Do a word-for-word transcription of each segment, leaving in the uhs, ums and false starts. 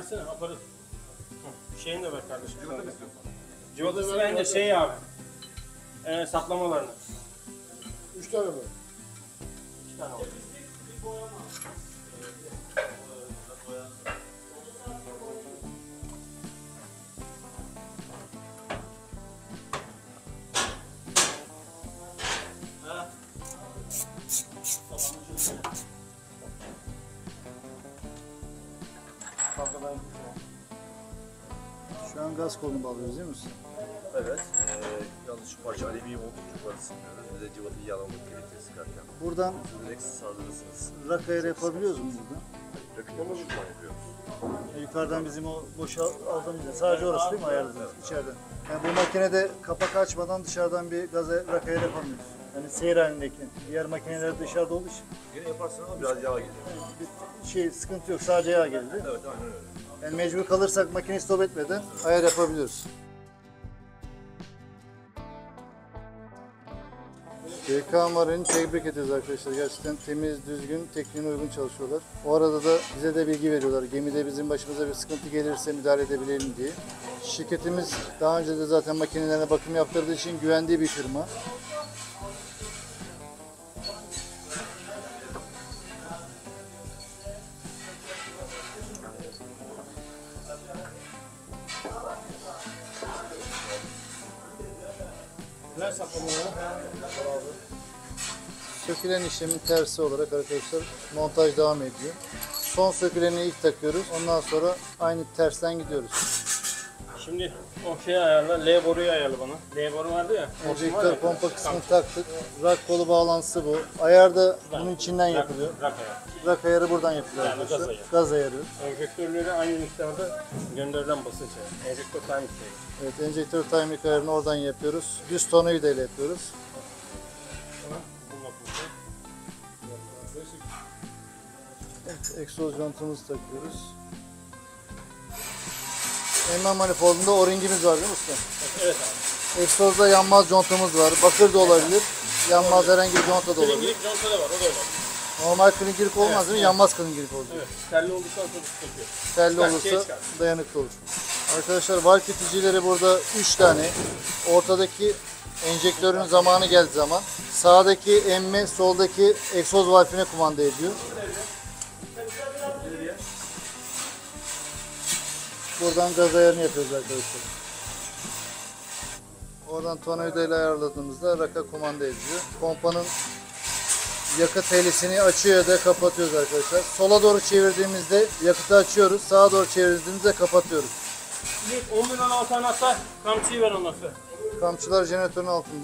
versene aparat. Şeyini de ver kardeşim. Cıvata mı istiyorsun? Cıvatası bence şey abi. Ee, saplamalarını. Üç tane mi? İki tane oldu. Şu an gaz kolunu bağlıyoruz değil mi usta? Evet. Ee, yalnız şu parça alüminyum olduğu için yukarı sıkmıyoruz. Bir de cıvatayı yağlamak gerekiyor sıkarken. Buradan Direkt sardırırsınız. rak ayarı yapabiliyoruz mu buradan? Rakıtımı şuradan yapıyoruz. E, yukarıdan bizim o boşa aldığımız yer. Sadece orası değil mi ayarladığımız içeriden? Yani bu makinede kapak açmadan dışarıdan bir gaz rak ayarı yapamıyoruz. Yani seyir halindeki. Diğer makineler dışarıda olduğu için. Yine yaparsın ama biraz yağ gelir. Bir şey sıkıntı yok. Sadece yağ geldi. Evet, aynen öyle. Yani mecbur kalırsak makineyi stop etmeden ayar yapabiliyoruz. D K Marin'i tebrik ediyoruz arkadaşlar. Gerçekten temiz, düzgün, tekniğine uygun çalışıyorlar. O arada da bize de bilgi veriyorlar. Gemide bizim başımıza bir sıkıntı gelirse müdahale edebilelim diye. Şirketimiz daha önce de zaten makinelerine bakım yaptırdığı için güvendiği bir firma. Ver saplamaları. Sökülen işlemin tersi olarak arkadaşlar montaj devam ediyor. Son söküleni ilk takıyoruz. Ondan sonra aynı tersten gidiyoruz. Şimdi o şeyi ayarla, L boruyu ayarla bana. L boru vardı ya. Enjektör pompa kısmını taktık. Rak kolu bağlantısı bu. Ayar da bunun içinden yapılıyor. Rak ayar. Rak ayarı buradan yapılıyor Yani arkadaşlar. gaz ayarı. Gaz ayarı. Enjektörleri aynı miktarda gönderilen basınç ayarı. Enjektör time şey. Evet, enjektör timing ayarını oradan yapıyoruz. Düz tornavida ile yapıyoruz. Evet, egzoz jantımızı takıyoruz. Emme manifoldunda o-ringimiz var değil mi usta? Evet abi. Egzozda yanmaz contamız var. Bakır da olabilir. Yanmaz herhangi bir conta da olabilir. Klingilik conta da var, o da öyle. Normal klingilik olmaz değil mi? Yanmaz klingilik olur. Evet, telli olduktan sonra sıkıntı yok. Telli Çıkar, olursa şey çıkar. dayanıklı olur. Arkadaşlar valve iticileri burada üç tane. Ortadaki enjektörün zamanı geldiği zaman sağdaki emme, soldaki egzoz valfine kumanda ediyor. Buradan gaz ayarını yapıyoruz arkadaşlar. Oradan tornavida ile ayarladığımızda raka kumanda ediyor. Pompanın yakıt helisini açıyor ya da kapatıyoruz arkadaşlar. Sola doğru çevirdiğimizde yakıtı açıyoruz. Sağa doğru çevirdiğimizde kapatıyoruz. on milyon altı tane hatta kamçıyı ver ondan sonra. Kamçılar jeneratörün altında.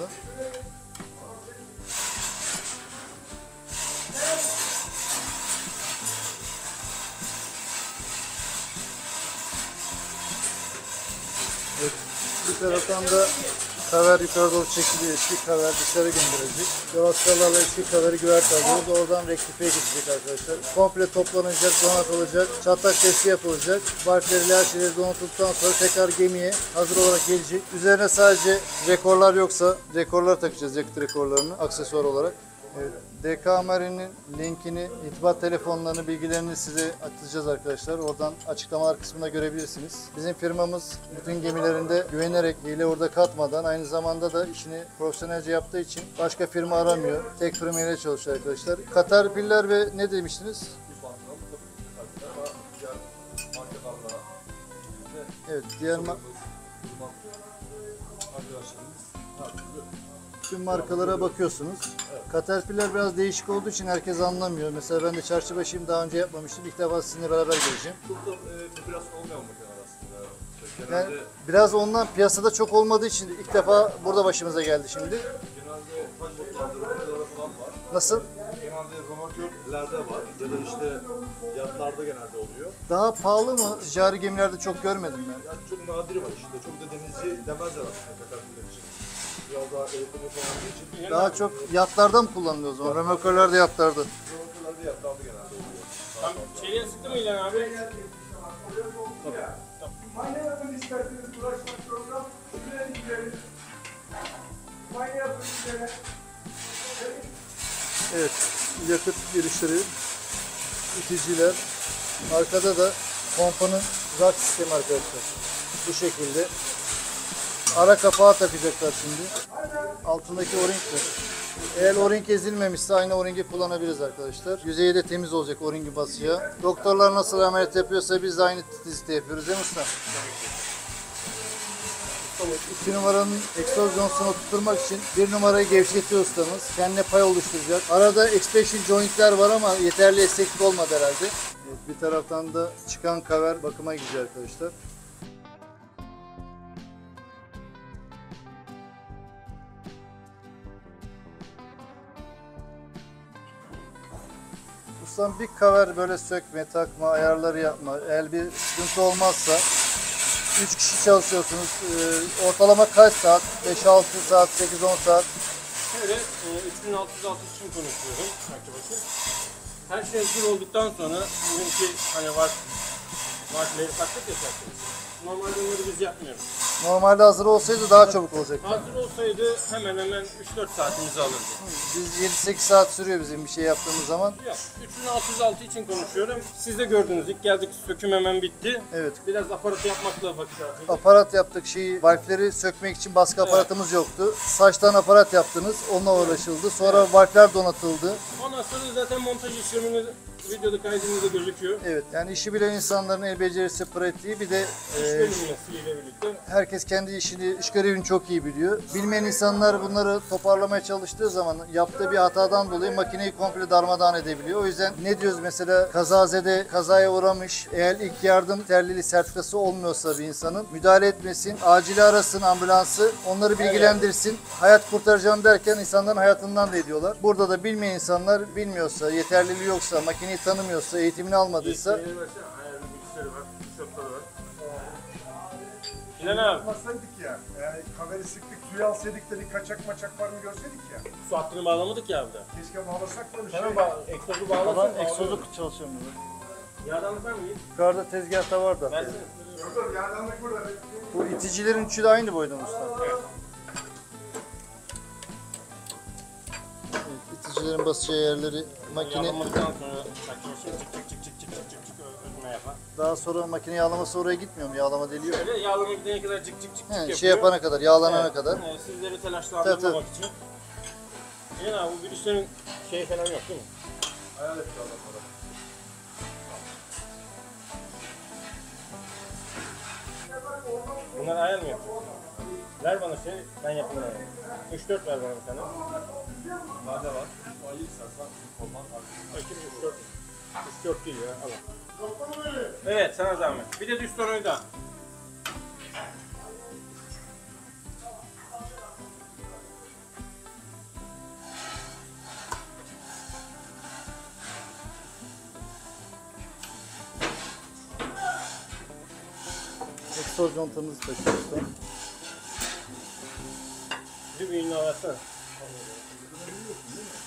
Evet, bir taraftan da kaver yukarı doğru çekiliyor. Eski kaver dışarı gönderecek. Cevaplarla eski kaveri güverte alıyoruz. Oradan rektifiye gidecek arkadaşlar. Komple toplanacak, donatılacak. Çatlak testi yapılacak. Valfleri, her şeyleri donatıldıktan sonra tekrar gemiye hazır olarak gelecek. Üzerine sadece rekorlar yoksa rekorlar takacağız, yakıt rekorlarını aksesuar olarak. Evet, D K Marin'in linkini, irtibat telefonlarını, bilgilerini size atacağız arkadaşlar. Oradan açıklamalar kısmında görebilirsiniz. Bizim firmamız bütün gemilerinde güvenerek, hile orada katmadan, aynı zamanda da işini profesyonelce yaptığı için başka firma aramıyor. Tek firmayla çalışıyor arkadaşlar. Caterpillar ve ne demiştiniz? Evet, diğer ma tüm markalara bakıyorsunuz. Caterpillar biraz değişik olduğu için herkes anlamıyor. Mesela ben de çarşıbaşıyım, daha önce yapmamıştım. İlk defa sizinle beraber geleceğim. Çok da e, popülasyon olmayan makineler aslında. Yani biraz ondan piyasada çok olmadığı için ilk defa burada başımıza geldi şimdi. Genelde taş motorlarda römorklarda falan var. Nasıl? Genelde römorkörlerde var ya da işte yatlarda genelde oluyor. Daha pahalı mı? Ticari gemilerde çok görmedim ben. Yani çok nadir var işte. Çok da denizci demezler aslında Caterpillar için. Biraz daha elektronik olduğu için. Daha çok yatlarda mı kullanılıyor o zaman? Römorkörler de yatlarda. Römorkörlerde yatlarda genelde oluyor. Tam şeyleri sıktı mı İlhan abi? Manyakın isterseniz ulaşmak program şuraya gidelim. Manyakın isterseniz. Evet, yakıt girişleri, iticiler. Arkada da pompanın Rak sistemi arkadaşlar. Bu şekilde. Ara kapağı takacaklar şimdi. Altındaki o-ringdir. Eğer o-ring ezilmemişse aynı o-ringi kullanabiliriz arkadaşlar. Yüzeyi de temiz olacak o-ringin basıya. Doktorlar nasıl ameliyat yapıyorsa biz de aynı titizlikte yapıyoruz değil mi usta? İki numaranın egzoz jonsunu oturtmak için bir numarayı gevşetiyor ustamız. Kendine pay oluşturacak. Arada expansion jointler var ama yeterli esneklik olmadı herhalde. Evet, bir taraftan da çıkan kaver bakıma gidiyor arkadaşlar. Ustam bir kaver böyle sökme, takma, ayarları yapma. Eğer bir sıkıntı olmazsa üç kişi çalışıyorsunuz. Ee, ortalama kaç saat? beş altı saat, sekiz on saat. Şöyle e, üç bin altı yüz altı için konuşuyorum arkadaşlar. Her şey hazır olduktan sonra bugünkü hani var varları taktık ya zaten. Normalde onları biz yapmıyoruz. Normalde hazır olsaydı daha çabuk olacaktı. Hazır olsaydı hemen hemen üç dört saatimizi alırdı. Biz yedi sekiz saat sürüyor bizim bir şey yaptığımız zaman. Yok, üç bin altı yüz altı için konuşuyorum. Siz de gördünüz, ilk geldik söküm hemen bitti. Evet. Biraz aparatı yapmakla vakit harcadık. Aparat yaptık şeyi, valfleri sökmek için baskı aparatımız yoktu. Saçtan aparat yaptınız, onunla uğraşıldı. Sonra valfler donatıldı. Ondan sonra zaten montaj işlemini videoda kaydımızda gözüküyor. Evet, yani işi bilen insanların el becerisi, pratiği bir de İş e, bölümüyle birlikte. herkes kendi işini, iş görevini çok iyi biliyor. Bilmeyen insanlar bunları toparlamaya çalıştığı zaman yaptığı bir hatadan dolayı makineyi komple darmadağın edebiliyor. O yüzden ne diyoruz mesela kazazede kazaya uğramış, eğer ilk yardım terlili sertifikası olmuyorsa bir insanın müdahale etmesin, acili arasın ambulansı, onları bilgilendirsin. Hayat kurtaracağım derken insanların hayatından da ediyorlar. Burada da bilmeyen insanlar bilmiyorsa, yeterliliği yoksa, makineyi tanımıyorsa, eğitimini almadıysa Bilgisayarı versene, ayarlı bilgisayarı var, tişörtleri var. İnan abi, Yapmasaydık ya. Yani kaveri sıktık, suyu alsaydık da bir kaçak maçak var mı görseydik ya. su hattını bağlamadık ya abi de. Keşke bağlasak da bir şey. Hemen bağ, egzozu bağlasın. ama egzozu çalışıyor mu? Yağdanlık var mı? Yukarıda tezgahta var da. Versene. Yok yok, yerdanlık burada. Bu iticilerin üçü de aynı boyda usta. Evet. Evet, iticilerin basacağı yerleri makine Yağlamadıktan sonra arkadaşlar çık çık çık çık çık çık çık çık ötme yapar. daha sonra makine yağlaması oraya gitmiyor mu? Yağlama deliyor. Şöyle yağlama gidene kadar çık çık çık çık He, yapıyor. şey yapana kadar, yağlanana Evet, kadar. evet, sizleri Tabii, telaşlandırmamak için. İnan abi bu girişlerin şey falan yok değil mi? Hayal etti adamlara. Bunlar ayar mı yapıyor? Ver bana şey, ben yapayım. üç dört ver bana bir tane. Nerede var? Ayı istersen kolman Bakayım üç dört. üç dört değil ya, al. Evet, sana zahmet. Bir de düz tonoyu da. Egzoz contamızı takıyoruz usta. Bir büyüğünü alarsana.